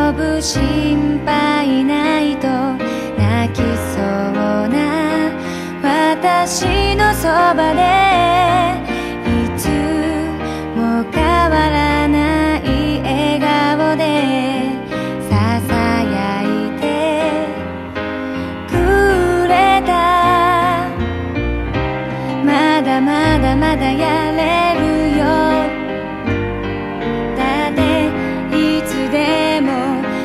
ぶ心配ないと泣きそうな私のそばでいつも変わらない笑顔でささやいてくれた。まだまだまだやれるよ。だっていつでも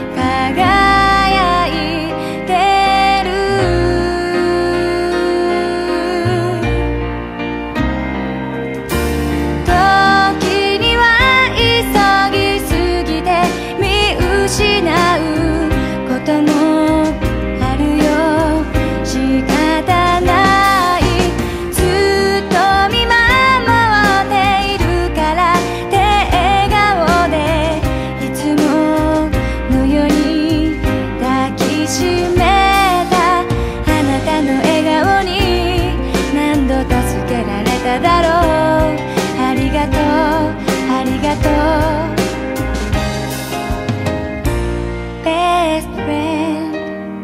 輝いてる。時には急ぎすぎて見失うこともあるよ。仕方ない。ずっと見守っているからって笑顔でいつものように抱きしめた。あなたの笑顔に何度助けられただろう。ありがとうありがとう Best friend。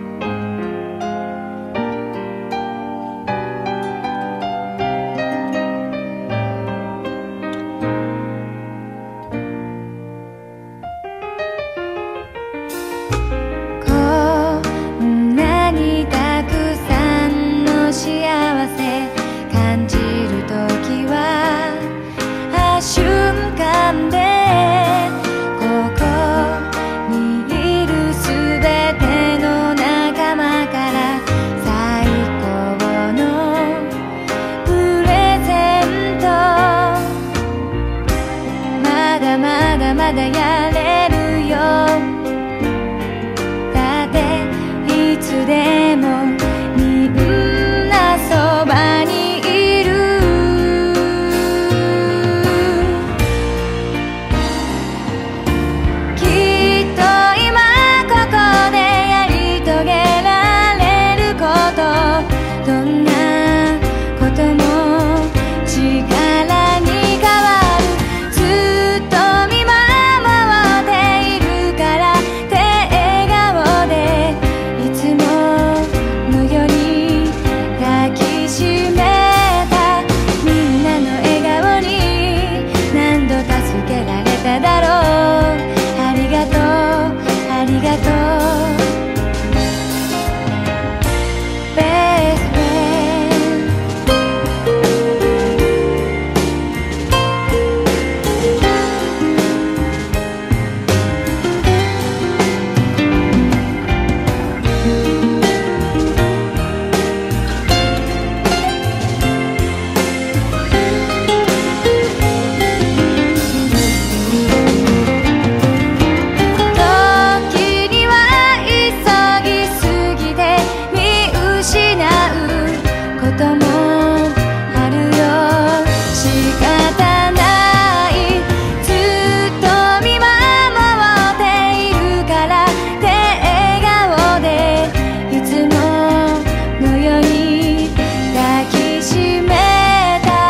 こんなにたくさんの幸せ感じるときは瞬間でここにいるすべての仲間から最高のプレゼント。まだまだまだやれるよ。だっていつでもみんなそばにいる。きっと今ここでやり遂げられること、どんなことも力に変わる。ずっと見守っているからって笑顔でいつものように抱きしめた。みんなの笑顔に何度助けられただろう。ありがとうありがとう Best friend。 時には急ぎすぎて見失うこともあるよ。仕方ない。ずっと見守っているからって笑顔でいつものように抱きしめた。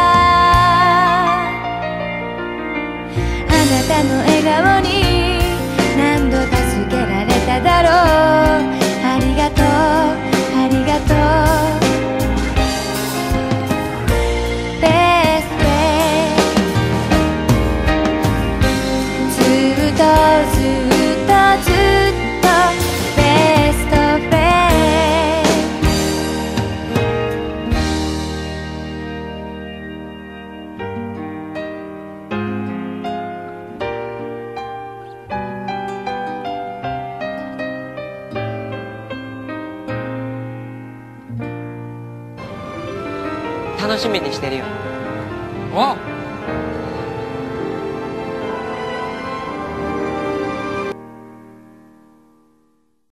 あなたの笑顔に何度助けられただろう。ありがとうありがとう Best friend。 ずっとずっとずっと Best friend。 楽しみにしてるよ。 お